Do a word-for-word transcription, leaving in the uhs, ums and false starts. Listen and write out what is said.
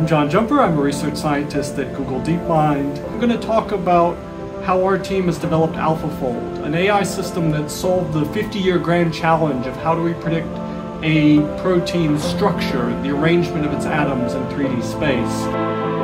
I'm John Jumper. I'm a research scientist at Google DeepMind. I'm going to talk about how our team has developed Alphafold, an A I system that solved the fifty-year grand challenge of how do we predict a protein's structure, the arrangement of its atoms in three D space.